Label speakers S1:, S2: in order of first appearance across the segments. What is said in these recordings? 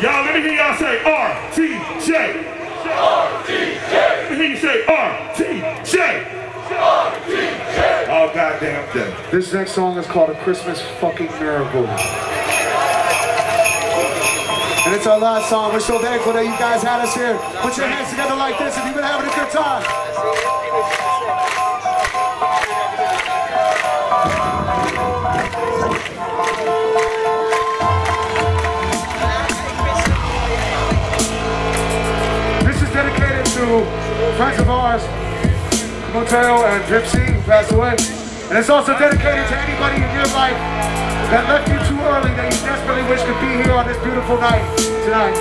S1: Y'all, let me hear y'all say RTJ. RTJ. Let me hear you say RTJ. RTJ. Oh, goddamn day.
S2: This next song is called A Christmas Fucking Miracle. And it's our last song. We're so thankful that you guys had us here. Put your hands together like this if you've been having a good time. This is dedicated to friends of ours, Motel and Gypsy, who passed away. And it's also dedicated to anybody in your life that left you too early that you desperately wish could be here on this beautiful night tonight.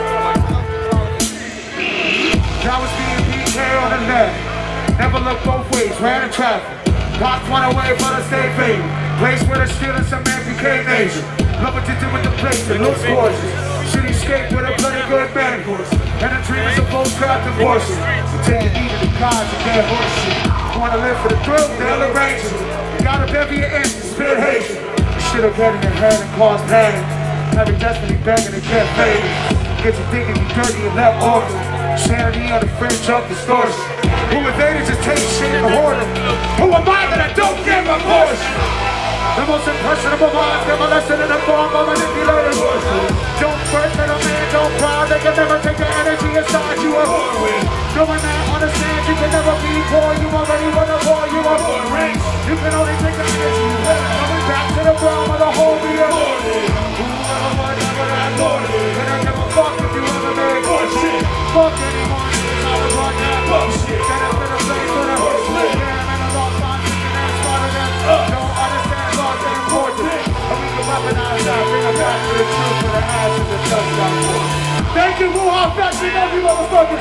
S2: That was me and PK on the left. Never looked both ways, ran in traffic. Walked one away, but I stayed faded. Place where the stealing some man became nation. Love what you do with the place, it looks gorgeous. Shitty skate with a bloody good man course. And the dream is a full craft abortion. You take it easy to cars and get horseshit. You wanna live for the thrill, they'll arrange it. You got a bevy of ends to spit hate. Should have getting in hand and caused panic. Having desperately begging to get faded. Get you thinking you dirty and left order. Sanity on the fringe of distortion. Who invaded just take shit in the hoarder? Who am I that I don't give a portion? The most impressionable minds get molested in the form of manipulated horses. Don't first let a man don't cry. They can never take the energy inside you are born with. No one that understands you can never be poor. You already want to war, you are born rich. You can only take the energy you have. Coming back to the realm of the whole real morning. Whoever, whatever that morning. And I give a fuck if you ever made bullshit. Fuck anyone, it's all about that bullshit. That has been a place for the horseman. Yeah, man, I lost my thinking and smarter than don't understand laws ain't important. And we can weaponize that, bring us back to the truth for the ashes and touchdown force. Thank you, Wuhan Factory, love you motherfuckers.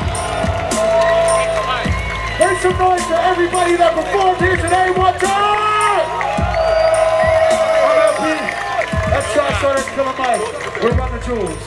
S2: Make some noise for everybody that performed here today. One time! RLP, let's try starting to kill a mic. We're running jewels.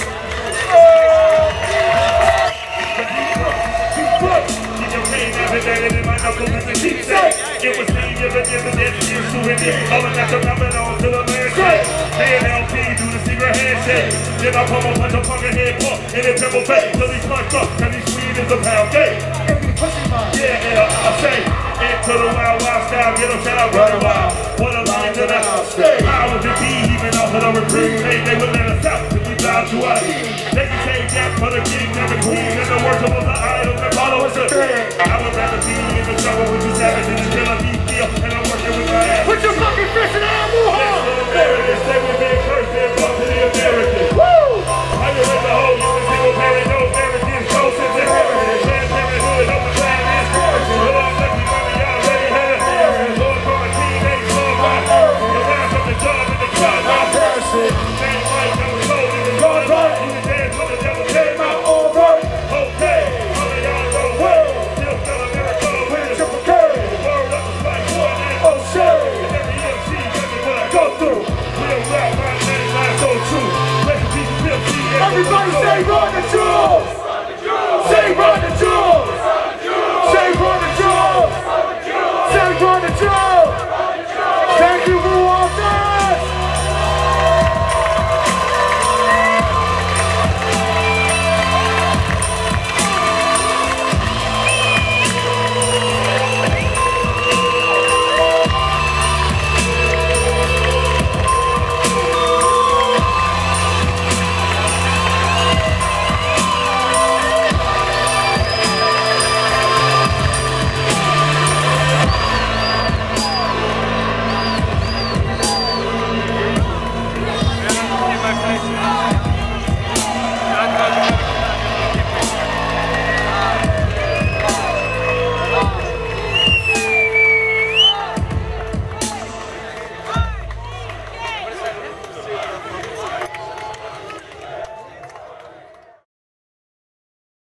S1: It was me giving you souvenir. All of that's a coming on to the man shit. JLP do the secret handshake. Then I pump a bunch of fucking head pump in his temple face till he's punched up and he's sweet as a pound cake. Yeah, and I say into the wild, wild style, get them shout out, run wild. What a line to the house. I was the B, even off of the recruit. They would let us out if we drive to us. They can take that for the king and the queen and the worship of the idol that follow us. I would rather be in the jungle with you savages until I be feel and I'm working with my ass.
S2: Put your fucking fist in the air, Wuhan!
S1: They will be cursed and brought to the Americans. Woo! I can let the whole you can single parent, no Americans, ghosts and heritage. Planned Parenthood, open plan and scourging. Well, I'm lucky, mommy, y'all already had a hearing. Lord, from a teenage love, my earth. The last of the job in the club, my person. Same life that was sold in the God, right? You can dance when the devil came out, all right. Okay, all of y'all know well. Still feel a miracle with a triple K. Word up the spike, one and oh shit. And every MC, every what I go through. Real rap, my name, I so true. Rest in peace, Pimp C.
S2: Everybody say run the